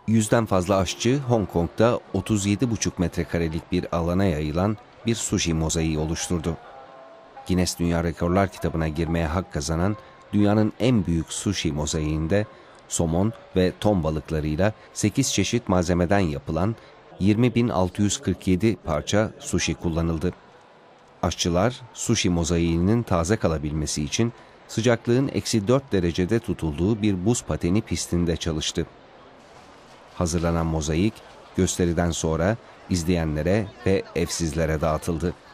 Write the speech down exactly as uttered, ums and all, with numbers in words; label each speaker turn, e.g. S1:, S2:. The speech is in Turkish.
S1: Yüzden fazla aşçı Hong Kong'da otuz yedi buçuk metrekarelik bir alana yayılan bir sushi mozaiği oluşturdu. Guinness Dünya Rekorlar kitabına girmeye hak kazanan dünyanın en büyük sushi mozaiğinde somon ve ton balıklarıyla sekiz çeşit malzemeden yapılan yirmi bin altı yüz kırk yedi parça sushi kullanıldı. Aşçılar sushi mozaiğinin taze kalabilmesi için sıcaklığın eksi dört derecede tutulduğu bir buz pateni pistinde çalıştı. Hazırlanan mozaik gösteriden sonra izleyenlere ve evsizlere dağıtıldı.